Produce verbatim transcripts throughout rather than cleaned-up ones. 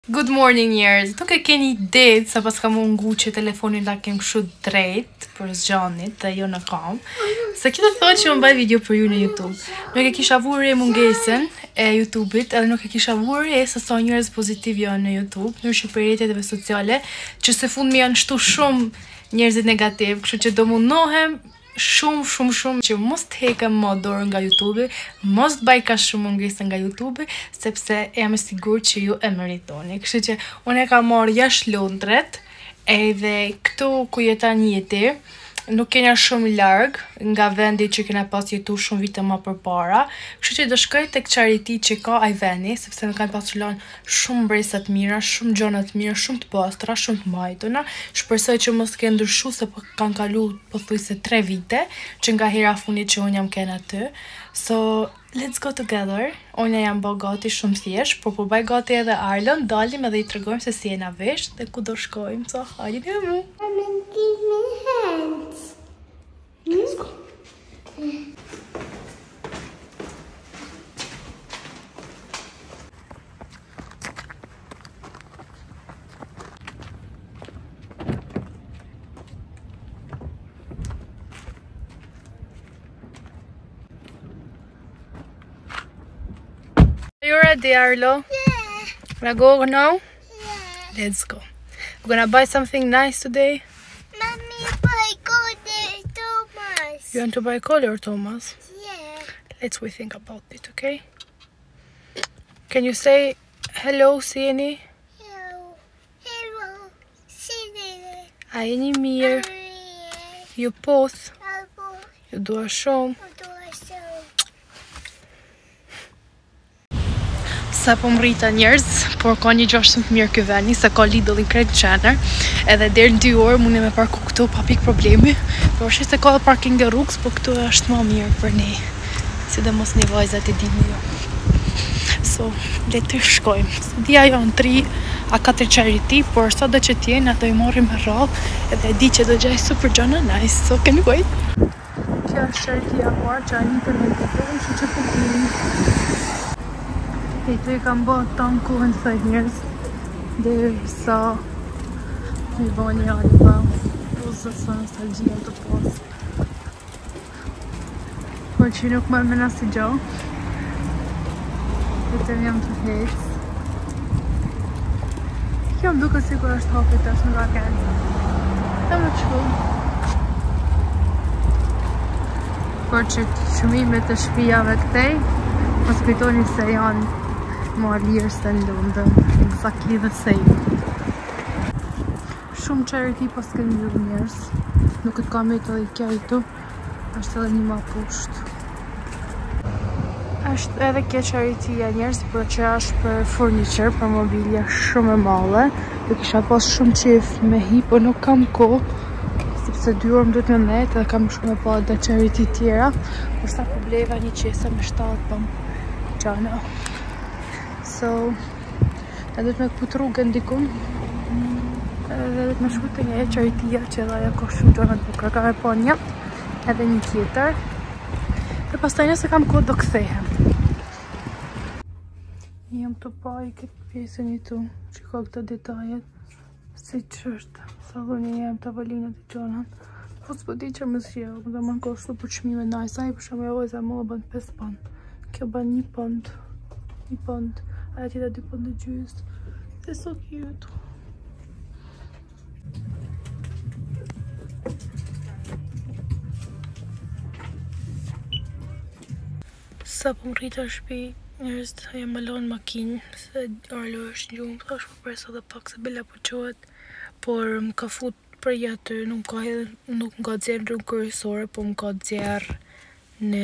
Good morning njerëz. Nuk e keni ide sa pas ka mungu që telefonin ta kem kështu drejt për zgjanit dhe jo në kam. Se kjo të thotë që më bëj video për ju në YouTube. Nuk e kisha vurë e mungesën e YouTube-it, edhe nuk e kisha vurë e se sa njerëz pozitiv janë në YouTube, në që për rrjetet sociale, që se fund mi janë shtu shumë njerëzit negativ, kështu që do mundohem shumë shumë shumë që mos të hekem më dorë nga YouTube, mos të baj ka shumë mungesë nga YouTube, sepse jam e sigurt që ju e meritoni. Kështu që unë e kam marrë jashtë Londrët, edhe këtu ku jeton jeti, nuk kena shumë larg nga vendi që kena pas jetu shumë vite më përpara. Kështu që do shkoj tek Charity që ka ai vendi, sepse më kanë pasur lënë shumë bresa të mira, shumë gjëra të mira, shumë të pastra, shumë të mbajtuna. Shpresoj që mos ke ndryshuar se po kanë kaluar pothuajse tre vite që nga hera fundit që unë jam këna aty. So let's go together. Unë jam bë gati shumë thjesht, por po bëj gati edhe Arlon, dalim edhe i tregojmë se si jena vesh dhe ku do shkojmë. So hajde me mu. Let's go. Are you ready, Arlo? Yeah. Wanna go now? Yeah. Let's go. We're gonna buy something nice today. Mommy, buy golden Thomas. You want to buy color, Thomas? Yeah. Let's we think about it, okay? Can you say hello, Sieni? Hello. Hello. Sini. A jeni mirë? Ju poth? Albo. Ju dua shumë. Sa po mrita njerëz, por ka një gjosh shumë të mirë ky veni, se ka Lidl i krejt qener, edhe deri në dy orë mundi me parku këtu pa pik problemi, por është se ka parking dhe rrugës, por këtu është më mirë për ne, sidomos ne vajzat e dini jo. So, le të shkojmë. Se dia janë tri a katër Charity, por sa do që t'jenë, ato i marrim me radhë, edhe e di që do gjaj super gjana nice, so can we wait? Kjo është Charity a parë që a një të me të përën, që që po kini. E të i kam bërë tanë kohën të njerëz, dhe sa mi bërë një ali pa, po zë sa nostalgjia të pas. Por që nuk më mena si gjo, dhe të jam të hecë. Kjo më duke si kur është hapit është nga kënë. Të më qëku. Por që shumimet e shpijave këtej, mos kujtoni se janë more lirë se në London, exactly the same. Shumë Charity pas kënë një njerës, nuk të kam e të dhe kja i tu, është edhe një ma poshtë. Është edhe kja Charity e njerës, për që është për furniture, për mobilja shumë e male, dhe kisha pas shumë qef me hi, por nuk kam ko, sepse dy orë më dhëtë me nejtë, dhe kam shumë e pa dhe Charity tjera, por sa probleva një qesa me shtatë pëm gjana. So, e dhëtë me këput rrugën dikun, edhe dhëtë me shku të një e Charity-a që edhe ajo ka shumë gjona të bukra, ka me po një, edhe një tjetër, dhe pas taj nëse kam kohë do këthehem. Jam të pa i këtë pjesën i tu, që ka këta detajet, si që është, sa dhënje jem të avalinët i gjonën, po s'po di që më zhjel, më dhe më në kështu për qmime najs, a i për shumë e ojza më bënd pesë pënd, kjo bënd një pënd, një pënd, aja tjeta dy pënd e gjys, dhe so cute. Sa po më rrita shpi, njerëz të jam më lonë makinë, se Arlo është gjumë, të është për presa dhe pak se bella po qohet, por më ka fut për jetë, nuk ka edhe, nuk më ka dzerë në rrugë kërësore, po më ka dzerë në,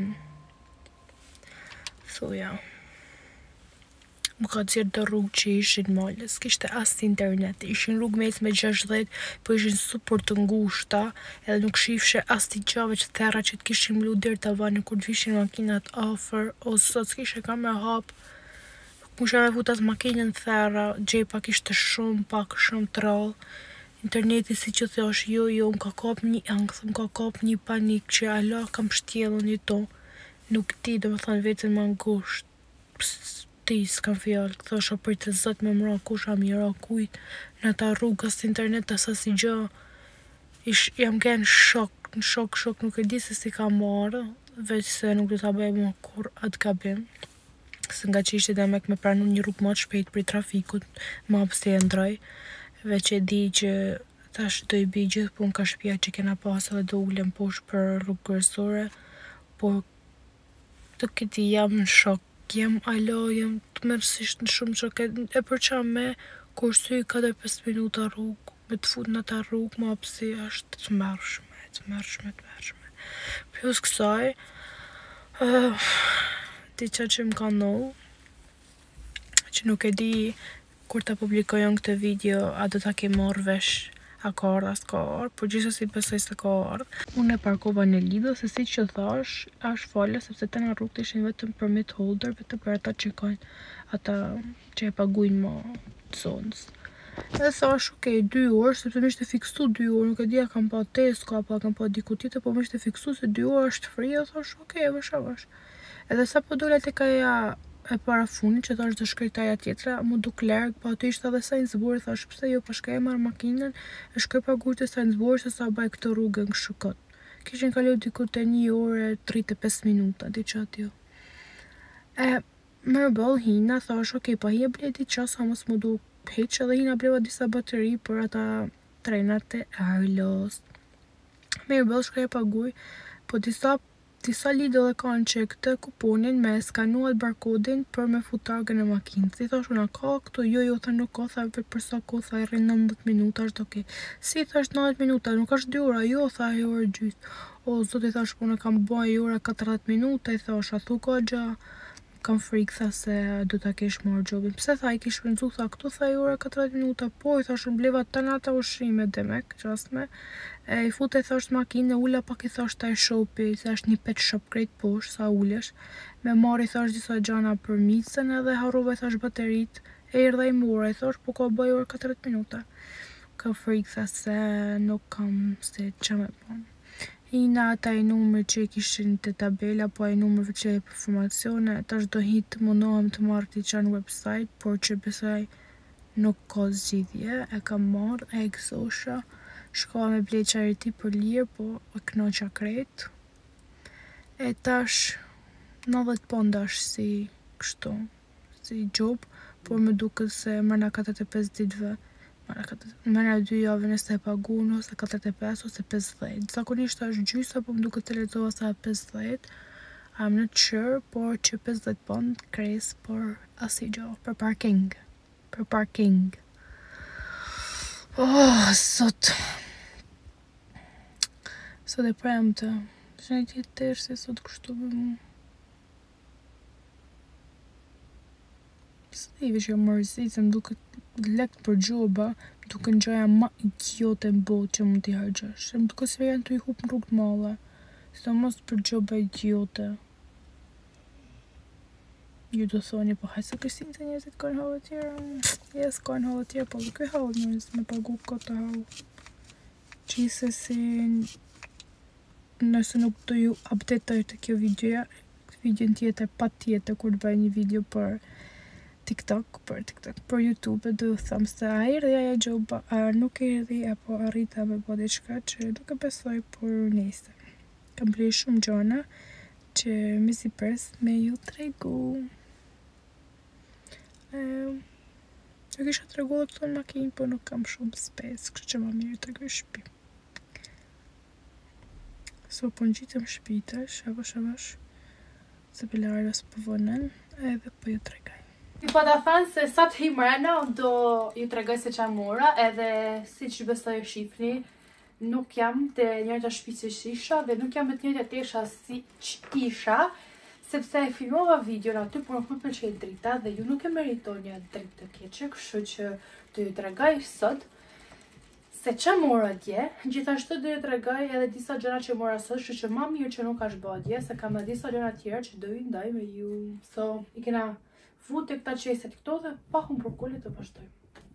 thuja, më ka dzirë dhe rrugë që ishin malës, kishte asë internet, ishin rrugë mes me gjashtëdhjetë, po ishin super të ngushta, edhe nuk shifshe asë t'i gjave që thera që t'kishin mlu dherë të vanë, kur t'vishin makinat afer, ose sot s'kishe ka me hapë, musha me fut asë makinën thera, gjepa kishte shumë, pak shumë të rallë, interneti si që thash, jo, jo, më ka kap një angth, më ka kap një panik që ala kam shtjellën i to, nuk ti, do më thanë vetën më ngusht, ti s'kam fjallë, thosha për të zot me mra kusha mira kujt në ta rrugë as internet as asnjë gjë. Ish, jam gen shok, në shok, shok, nuk e di se si ka marrë, veç se nuk do ta bëj mua kur atë gabim. Se nga që ishte demek me pranu një rrugë më të shpejt për trafikut, ma pse e ndroj, veç e di që tash do i bi gjithë pun ka shtëpia që kena pas edhe do ulem poshtë për rrugë kryesore, po të këti jam në shok, jam alo, jam të mërësisht në shumë shok, e, e përqa me kur sy katër pesë minuta rrugë, me të fut në ta rrugë, ma pse është të mërshme, të mërshme, të mërshme. Plus kësaj, uh, diqa që më ka ndodhur, që nuk e di kur ta publikojon këtë video, a do ta ke marrë vesh a ka ardhë as ka ardhë, por gjithsesi besoj se ka ardhë. Unë e parkova në Lidl, se si që thash, është fale, sepse të në rrugë të ishin vetëm permit holder, vetëm për ata që kanë, ata që e paguajnë më zonës. Edhe thash, okej, dy orë, sepse më ishte fiksu dy orë, nuk e di a kam pa Tesco, apo a kam pa diku tjetër, po më ishte fiksu se dy orë është free, e thash, okej, e vesh, e vesh. Edhe sa po dola tek aja e para funit që thash do shkojtaja tjetra, mu duk larg, po aty ishte edhe Sainsbury, thash pse jo, po shkoj e marr makinën, e shkoj paguaj te Sainsbury se sa baj këtë rrugën kështu kot. Kishin kaluar diku te një orë e tridhjetë e pesë minuta, diçka aty. E mërbëll hina, thash, okay, po hi e ble diçka sa mos mu du hiç, edhe hina bleva disa bateri për ata trenat e Arlos. Mërbëll shkoj e paguaj, po disa Disa Lidl e kanë që këtë kuponin me skanuat barkodin për me fut targën e makinës. Si thash una ka këtu, jo jo tha nuk ka, tha vetë për sa kohë, tha rreth nëntëdhjetë minuta është okay. Si thash nëntëdhjetë minuta, nuk është dy ora, jo tha e orë gjysmë. O zoti thash po unë kam bën ora katërdhjetë minuta, i thash a thu ka gja. Kam frikë tha se do ta kesh marrë gjobin. Pse tha i kish shpenzu tha këtu tha i ora katërdhjetë minuta, po i thash mbleva tani ata ushqime demek, qasme. E i fute thash makinë, ula pak i thash taj shopi, se është një pet shop krejt poshtë, sa ulesh. Me marr i thash disa gjana për micën edhe harrova i thash baterit, e erdha i mora, i thash po ka bëj orë katërdhjetë minuta. Kam frikë tha se nuk kam se që me bon. Hina ata i numër që i kishin të tabela, po i numërve që i për informacione, tash do hitë mundohem të marrë t'i qanë website, por që besaj nuk ka zgjidhje, e kam marrë, e gëzosha, shkoha me ble qariti për lirë, po e knoqa krejt. E tash nëdhjetë ponda është si kështu, si job, por me duket se mërna katërdhjetë e pesë ditëve, mëna dy javë nëse e pagun ose katërdhjetë e pesë ose pesëdhjetë. Zakonisht është gjysë, apo më duket të lexova sa pesëdhjetë. I'm not sure, por që pesëdhjetë pond kres për asnjë gjë, për parking. Për parking. Oh, sot. Sot e premte. Shënë tjetër se sot kështu me mu. Së i veç jo mërësit, se më duket lekt për gjoba, më duket në gjoja ma idiote në botë që mund t'i hargjash. Se më duket se janë të i hup në rrugë të male. Se mos për gjoba idiote. Ju do thoni, po hajtë se Kristinë se njerëzit kanë halë tjera. Jes, kanë halë tjera, po dhe këj halë njerëz me pagu këtë halë. Qise si nëse nuk do ju updatoj të kjo videoja, videon tjetër pa tjetër kur të bëj një video për TikTok, për TikTok, për YouTube, do ju thëmë se a erdhi aja gjoba, a nuk erdhi, apo arrita me bo diçka që nuk e besoj, por nese. Kam ble shumë gjona që mi si pres me ju tregu. E, e kisha tregu dhe këto në makinë, por nuk kam shumë space, kështë që ma mirë tregu i shpi. So, po në gjitëm shpita, shavash, shavash, se belarës po vonen, edhe po ju tregaj. Po ta thënë se sa të hi mrena, do ju tregoj se qa mora, edhe si që besoj e shifni, nuk jam të njërta shtëpi që isha, dhe nuk jam të njërta tesha si që isha, sepse e filmova video në aty, por nuk më pëlqej drita, dhe ju nuk e meritoni një dritë të keqe, kështu që do ju tregoj sot, se qa mora dje, gjithashtu do ju tregoj edhe disa gjëra që mora sot, kështu që ma mirë që nuk ashtë bë dje, se kam edhe disa gjëra tjera që do ju ndaj me ju. So, i kena vute këta qeset këto dhe pahun për kullit të vazhdoj.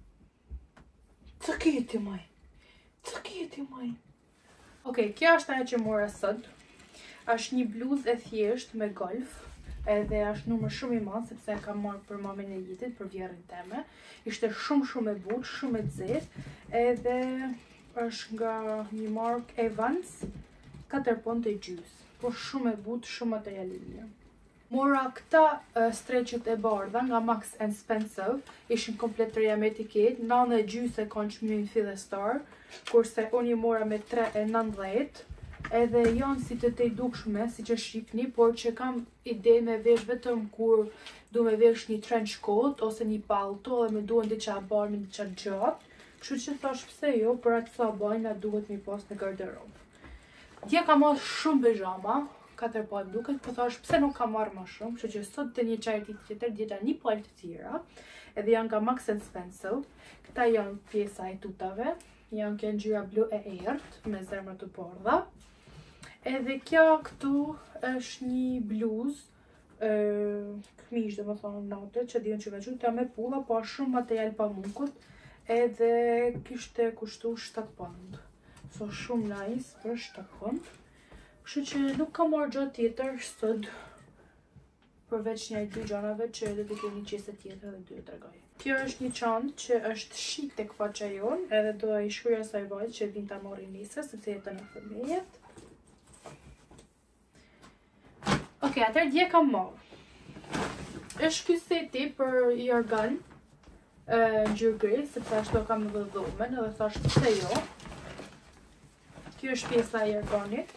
Të kjeti maj? Të kjeti maj? Okej, kjo është ajo që mora sot. Është një bluzë e thjesht me golf. edhe është numër shumë i madh sepse e kam marrë për mamën e Jitit, për vjerrin teme. Ishte shumë shumë e butë, shumë e nxehtë, edhe është nga një markë Evans, katër ponte gjys. Po shumë e butë, shumë material i mirë. Mora këta uh, streqet e bardha nga Marks and Spencer, ishin komplet të reja me etiket, nëntë e gjys e kanë çmimin fillestar, kurse unë i mora me tre e nëntëdhjetë. Edhe janë si të tej dukshme, si që shikni, por që kam ide me vesh vetëm kur du me vesh një trench coat ose një palto dhe me duhen diqa barmi, diqa gjatë. Kështu që thash pse jo, për atë sa bajna duhet mi pas në garderobë. Dje kam marrë shumë pijama, katër palë duket, po thash pse nuk kam marrë më shumë, kështu që sot të një çajti tjetër, djeta një palë të tjera, edhe janë nga Marks and Spencer. Këta janë pjesa e tutave, janë kjo ngjyra blu e errët me zemra të bardha. Edhe kjo këtu është një bluzë, këmish dhe më thonë natë, që dion që me qëtë me pulla, po është shumë material pamukut, edhe kishte kushtu shtatë pond. So shumë nice për shtatë pond. Kështu që nuk kam marrë gjatë tjetër sot, përveç një dy gjanave që edhe të kemi qese tjetër dhe dy e tregoj. Kjo është një çantë që është shik tek faqa jonë, edhe do i shkruaj asaj vajzë që vin ta marrë nesër, sepse jetën në fëmijët. Ok, atër dje kam marrë. është ky seti për jorgan, ngjyrë gri, sepse ashtu kam në vëdhumen, edhe thash pse jo. Kjo është pjesa e jorganit.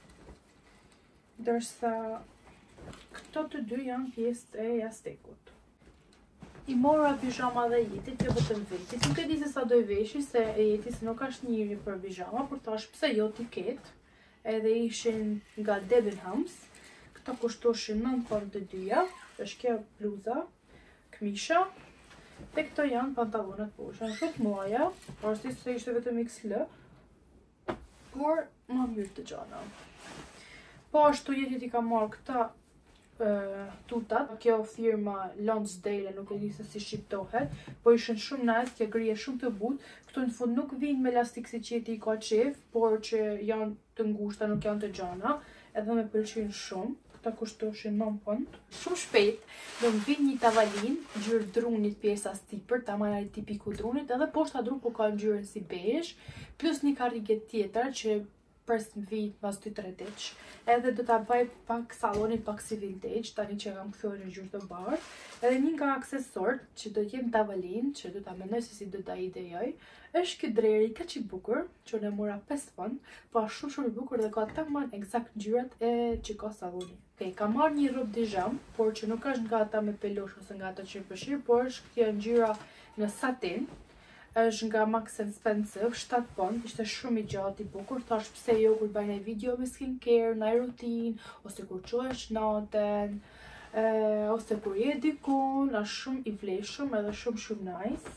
Ndërsa këto të dy janë pjesë e jastekut. I mora pijama dhe Jetit, jo vetëm vetit. Nuk e di se sa do i veshi, se e Jeti se nuk është njëri për pijama, por thash pse jo ti ket. Edhe ishin nga Debenhams. Këta kushtoshin nëntë pond të dyja. Është kjo bluza, këmisha. Dhe këto janë pantallonat poshtë. Janë shumë muaja, por si se ishte vetëm iks el, por më mirë të gjana. Po ashtu Jetit i ka marrë këta uh, tutat. Kjo firma Lonsdale, nuk e di se si shqiptohet, po ishin shumë nice, kjo grije shumë të butë. Këtu në fund nuk vinë me lastik si që Jeti i ka qef, por që janë të ngushta, nuk janë të gjana, edhe me pëlqejnë shumë. Këta kushtoshin nëntë pond. Shumë shpejt do më vinë një tavalin, ngjyrë drunit pjesa stipër, tamaj tipiku drunit, edhe poshta dru po ka ngjyrën si beige, plus një kariget tjetër që për së më vijt pas dy tre diq. Edhe do ta baj pak salonit pak si vintage, tani që kam këthur në ngjyrë të bardhë. Edhe një nga aksesort që do t'jem tavalin, që do ta mendoj se si do ta idejoj, është ky dreri kaq i bukur, që unë e mora pesë pond, po është shumë shumë i bukur dhe ka tamam eksakt ngjyrat e që ka saloni. Okej, kam marrë një rrobë dijam, por që nuk është nga ata me pelush ose nga ata që përshir, por është kjo ngjyra në satin. Është nga Marks and Spencer, shtatë pond, ishte shumë i gjatë i bukur, thash pse jo kur bëjnë video me skincare, në rutinë, ose kur qohesh natën, e, ose kur je dikun, është shumë i vlefshëm edhe shumë shumë nice.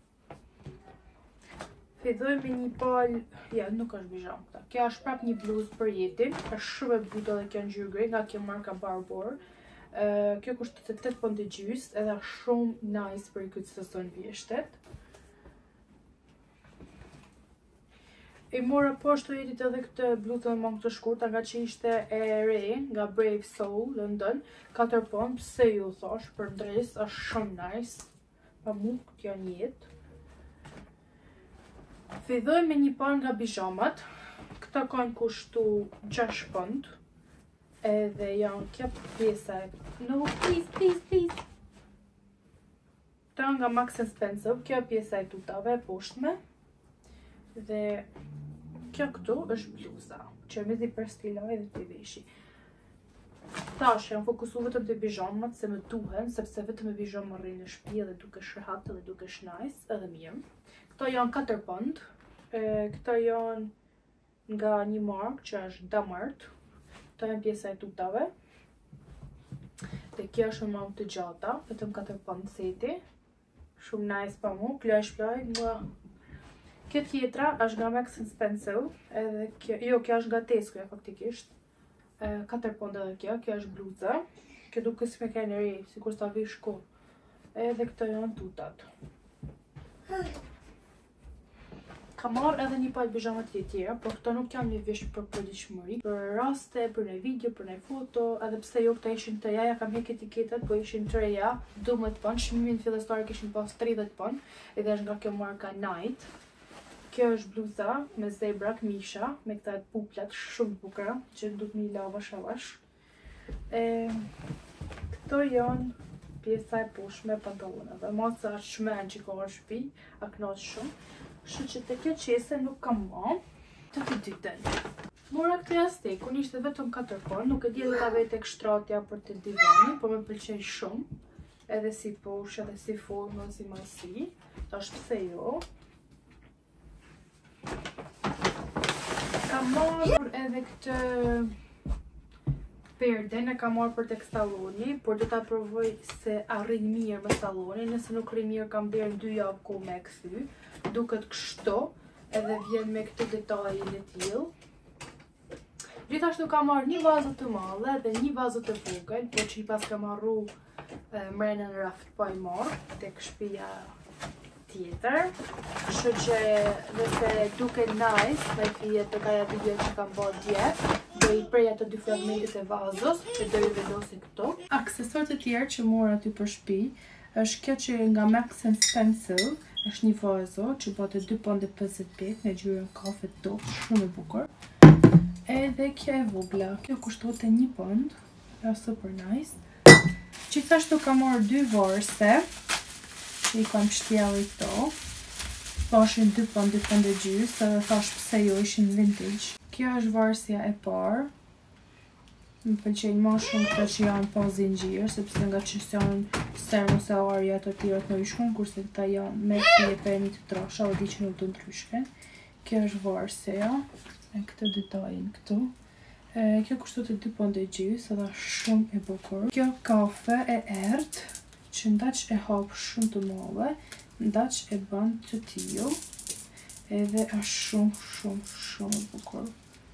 Filloj me një palë, ja, nuk është bijam këta. Kjo është prap një bluzë për Jetin, është shumë e butë edhe kjo ngjyrë gri, nga kjo marka Barbour. Uh, kjo kushtet tetë pond e gjys, edhe shumë nice për këtë sezon vjeshtet. I mora poshtë të Jetit edhe këtë bluzën e mangë të shkurta, nga që ishte e re, nga Brave Soul, London, katër pond, pse ju thash, për dres, është shumë nice, pa mu këtë janë Jetë. Filloj me një palë nga bijamat, këta kanë kushtu gjashtë pond, edhe janë kjo pjesa e... No, please, please, please! Këta nga Marks and Spencer, kjo pjesa e tutave, poshtme, dhe kjo këtu është bluza, që me zi për stiloj dhe të veshi. Tash, jam fokusu vetëm të bijamat, se më duhen, sepse vetëm e bijama rrinë në shtëpi edhe duke shërhat edhe duke nice, edhe mirë. Këto janë katër pond, këta janë nga një markë që është Damart, këto janë pjesa e tutave, dhe kjo është më të gjata, vetëm katër pond seti, shumë nice pa mu, kjo është plaj nga... Kjo tjetra është nga Marks and Spencer, edhe kjo, jo, kjo është nga Tesco, ja, faktikisht. katër pond edhe kjo, kjo është bluza. Kjo duke si me kene re, si kur s'ta vish ko. Edhe këto janë tutat. Ka marrë edhe një palë pijama të tjera, por këto nuk janë një vesh për përditshmëri, për raste, për një video, për një foto, edhe pse jo këta ishin të reja, kam hek etiketat, po ishin të reja, dymbëdhjetë pon, çmimin fillestar kishin pas tridhjetë pon, edhe është nga kjo marka Night. Kjo është bluza me zebra këmisha, me këta puplat shumë bukura, që duhet mi lavash avash. E, këto janë pjesa e poshme e pantallonave, masa është shmen që ka në shtëpi, a kënaq shumë. Kështu që të kjo qese nuk kam ma, të të dytën. Mora këtë jastekun, ishte vetëm katër pon, nuk e di edhe ta vetë tek shtratja për të divani, por me pëlqej shumë, edhe si poshë, edhe si formë, si masi, tash pse jo. Kam marrë edhe këtë perden, e kam marrë për tek salloni, por do ta provoj se arrin mirë me sallonin, nëse nuk rrin mirë kam deri dy javë ku me kthy. Duket kështu, edhe vjen me këtë detajin e tillë. Gjithashtu kam marrë një vazë të madhe dhe një vazë të vogël, por që i pas kam marru mrenën raft pa i marrë tek shtëpia tjetër. Kështu që nëse duket nice, me fije të kaja video që kam bërë dje, do i prej ato dy fragmentet e vazës, që do i vendosin këto. Aksesorët e tjerë që mora aty për shtëpi, është kjo që nga Marks and Spencer, është një vazo që bote dy ponde pesëdhjetë pesë me ngjyrën kafe top, shumë e bukur. Edhe kjo e vogla, kjo kushtonte një pond, është super nice. Gjithashtu kam marrë dy varse, që i kam shtjellë këto. Pashin dy pond, dy pond e gjys, edhe thash pse jo, ishin vintage. Kjo është varsja e parë. Më pëlqejnë më shumë këta që janë pa zinxhir, sepse nga që janë sermos e arja të tjera të ndryshkën, kurse këta janë me fije perni të trasha, o di që nuk të ndryshkën. Kjo është varsja, me këtë detajin këtu. E, kjo kushtohet dy pond e gjys, edhe shumë e bukur. Kjo kafe e errët, që ndaq e hap shumë të madhe, ndaq e ban të tillë, edhe është shumë, shumë, shumë e bukur.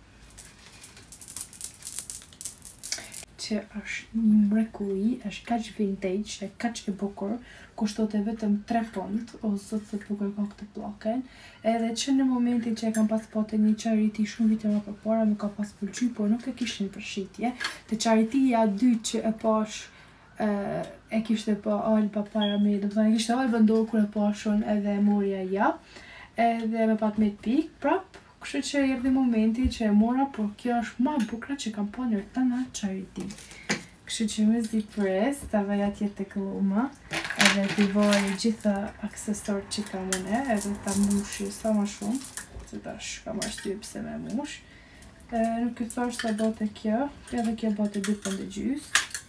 Që është një mrekulli, është kaq vintage, e kaq e bukur, kushtohet vetëm tre pond, o zot se bukur ka këtë pllakën. Edhe që në momentin që e kam pas patë një charity shumë vite më përpara, më ka pas pëlqyer, por nuk e kishin për shitje. Te charityja e dytë që e pash, e, e kishte pa Alba para me, do të thënë kishte Alba ndohur kur e pashun edhe morja ja, edhe me pat me pik, prap. Kështu që erdhi momenti që e mora, por kjo është më e bukur që kam pa në të në charity. Kështu që më zi pres, ta vaj atje tek lluma, edhe t'i vaj gjitha aksesorët që kam unë, edhe ta mushi sa më shumë, se tash kam arsye pse me mush. E, nuk e thash sa bote kjo, edhe kjo bote dy pond e gjys.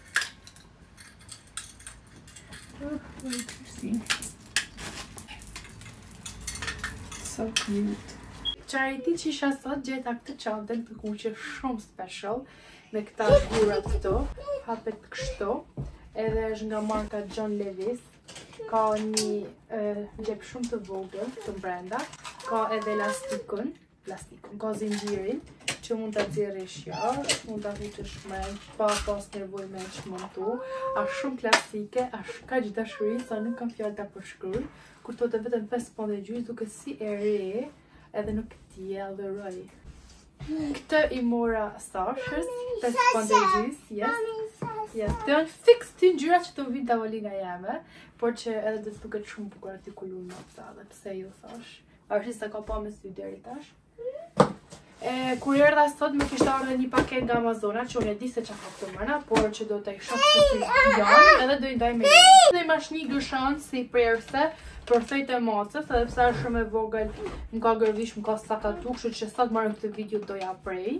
So cute. Charity që isha sot gjeta këtë çantën të kuqe shumë special, me këta gurat këto, hapet kështu, edhe është nga marka John Lewis, ka një gjep shumë të vogël të brenda, ka edhe elastikun, elastikun, ka zinxhirin, që mund ta nxjerrësh jashtë, mund ta futesh me pa pas nevojë me çmontu, është shumë klasike, është kaq dashuri sa nuk kam fjalë ta përshkruaj, kushtohet vetëm pesë pond e gjys, duket si e re, edhe nuk ti e adhuroj. Këtë i mora Sashës, pesë pond e gjys, yes. Yes, të janë fix të ngjyra që të vinë tavolina jeme, por që edhe dhe të duket shumë bukur artikulun më të dhe pse ju thash. Arshi se ka pa me sy deri tash. E, kur erdha sot më kishte ardhur një paket nga Amazona, që unë e di se çka ka këtu mëna, por që do të shoh se si janë, edhe do i ndaj me. Dhe imash një gëshan si prerse për thejt e macës, edhe pse është shumë e vogël, më ka gërvish, më ka sakatu, kështu që sot marrëm këtë video doja prej.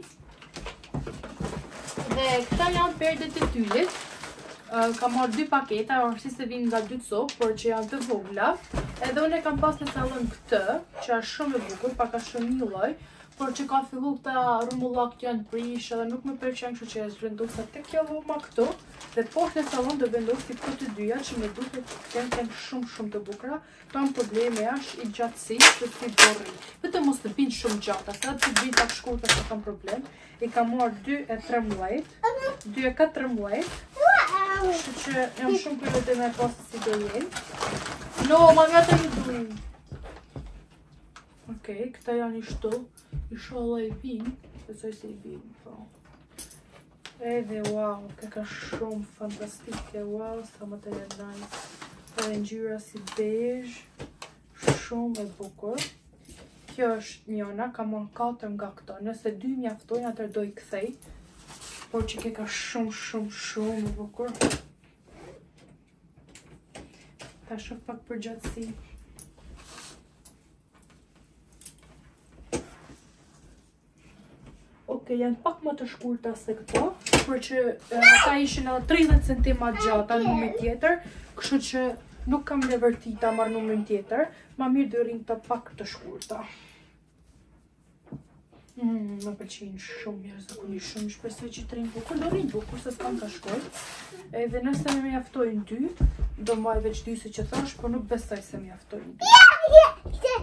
Dhe këta janë perdet e tyllit. Uh, kam marrë dy paketa, arsi se vinë nga dy copë, por që janë të vogla. Edhe unë e kam pas në sallon këtë, që është shumë e bukur, pak a shumë një lloj, por që ka fillu këta rumullak të janë prish edhe nuk më pëlqen, kështu që e zhvendosa tek kjo lloma këtu. Dhe poshtë në sallon do vendosi këto të dyja që më duket janë janë shumë shumë të bukura. Kam probleme është i gjatësisë të si borri. Vetëm mos të bind shumë gjata, sa të bind pak shkurtë se kam problem. I kam marrë dy e trembllajt, dy e katërmbëdhjetë. Kështu që jam shumë kurioze me pas si do jenë. No, ma gata një du. Okej, këta janë i shtu. Inshallah i vinë. Besoj se i vinë, po. Edhe, wow, kjo ka shumë fantastike. Wow, sa më të jetë nice. Edhe ngjyra si beige. Shumë e bukur. Kjo është njëna, ka marrë katër nga këto. Nëse dy mjaftojnë, atër do i kthej. Por që kjo ka shumë, shumë, shumë e bukur. Ta shoh pak për gjatësi. Ok, janë pak më të shkurta se këto, por që ata ishin edhe tridhjetë centimetra gjata në numrin tjetër, kështu që nuk kam levërtita marrë numrin tjetër, ma mirë do rinë të pak të shkurta. Mm, më pëlqejnë shumë mirë, zakonisht shumë, shpresoj që të rinë bukur, do rinë bukur se s'kam ka shkoj. Edhe nëse më mjaftojnë dy, do mbaj veç dy si që thash, por nuk besoj se mjaftojnë dy.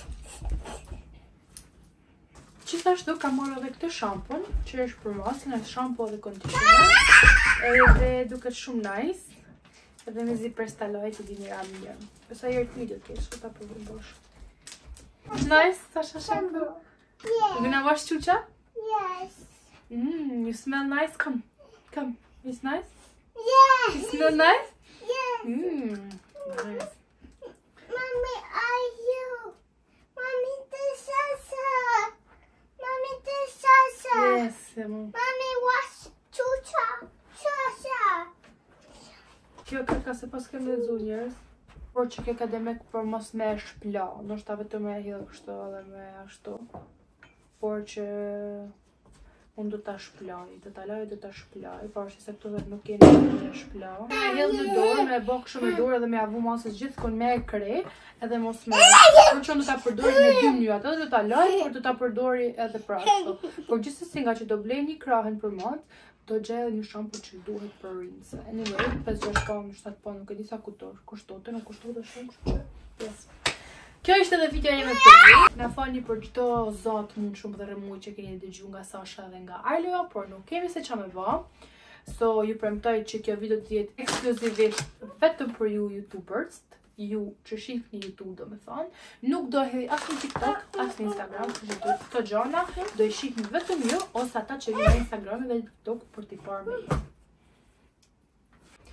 Gjithashtu kam marrë edhe këtë shampun, që është për masin, është shampo dhe kondicioner. Edhe duket shumë nice. Edhe me zi perstaloj të dini ra mirë. Pësa jërë të video t'kesh, që ta përvën bosh. Nice, Sasha shampoo. Yeah. You gonna wash chucha? Yes. Mmm, you smell nice. Come, come. It's nice? Yes. You smell nice? Yes. Mmm, nice. Mommy, are you? Mommy, this Sasa. Mommy, this Sasa. Yes, mom. Mommy, wash chucha. Sasa. Kjo ka se pas kem lezu njerës. Por që kjo ka demek për mos me shpla. Ndoshta vetëm me hidhë kështu edhe me ashtu. Por që unë do ta shplaj, do ta laj, do ta shplaj, por që se këtu dhe nuk keni me shpla. Me hidhë në dorë, me bë kështu me dorë edhe me avu masës gjithkun me e kre, edhe mos me... Por që unë do ta përdori në dy mënyrat, edhe do ta laj, por do ta përdori edhe pra ashtu. Por gjithsesi nga që do blej një krahën për matë, do gjej një shampo që duhet për rinse. Anyway, pesë gjashtë pound, shtatë pound, nuk e di sa kushtote, nuk kushtote shumë, kështu që yes. Kjo ishte edhe video jeme për ju. Na falni për çdo zot mund shumë dhe rëmuj që keni dëgjuar nga Sasha dhe nga Arleo, por nuk kemi se ç'a me bë. So, ju premtoj që kjo video të jetë ekskluzivisht vetëm për ju YouTubers, ju që shihni YouTube do me thonë. Nuk do hedh as në TikTok, as në Instagram, që do këto gjona do i shihni vetëm ju ose ata që vijnë në Instagram dhe TikTok për t'i parë me ju.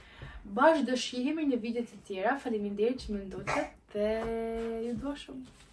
Bashkë do shihemi në video të tjera. Faleminderit që më ndoqët dhe ju dua shumë.